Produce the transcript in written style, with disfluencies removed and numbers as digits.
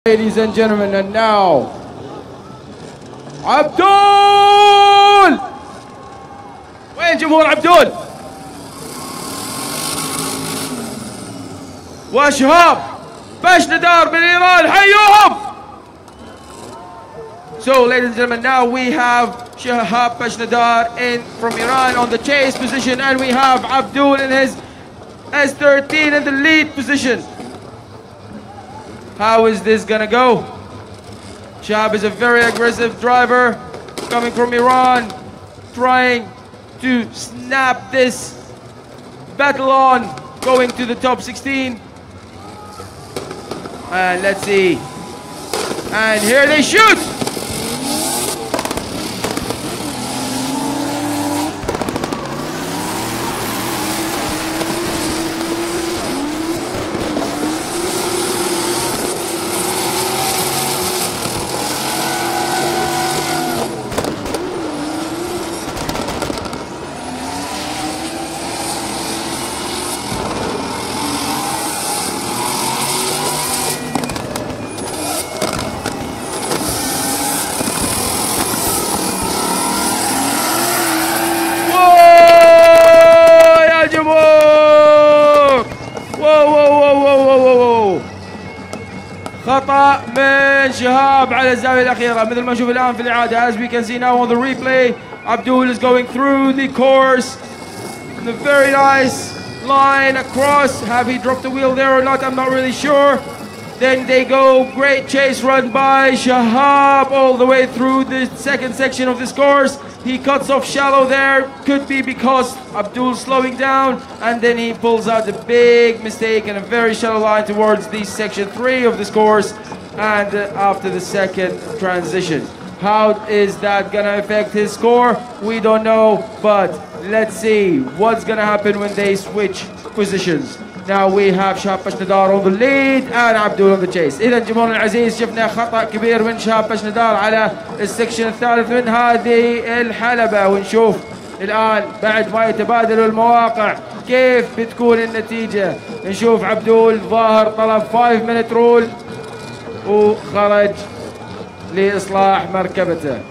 Ladies and gentlemen, and now عبدول. وين جمهور عبدول؟ وشهاب بشندار من إيران، حيوهم! So, ladies and gentlemen, now we have Shahab Beshnadar in from Iran on the chase position, and we have Abdul in his S13 in the lead position. How is this gonna go? Shahab is a very aggressive driver coming from Iran, trying to snap this battle on, going to the top 16. And let's see. And here they shoot! خطأ من شهاب على الزاوية الأخيرة مثل ما نشوف الآن في الإعادة. As we can see now on the replay, Abdul is going through the course. The very nice line across. Have he dropped the wheel there or not? I'm not really sure. Then they go, great chase run by Shahab all the way through the second section of this course. He cuts off shallow there, could be because Abdul's slowing down, and then he pulls out a big mistake and a very shallow line towards the section 3 of this course, and after the second transition. How is that gonna affect his score? We don't know, but let's see what's gonna happen when they switch positions. Now we have شهاب بشندار on the lead and Abdul on the chase. إذا جمهورنا العزيز شفنا خطأ كبير من شهاب بشندار على السكشن الثالث من هذه الحلبة، ونشوف الآن بعد ما يتبادلوا المواقع كيف بتكون النتيجة. نشوف عبدول ظاهر طلب 5 minute rule وخرج لإصلاح مركبته.